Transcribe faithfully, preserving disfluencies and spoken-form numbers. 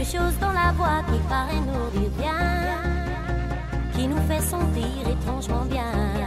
chose dans la voix qui paraît nous dire bien, qui nous fait sentir étrangement bien.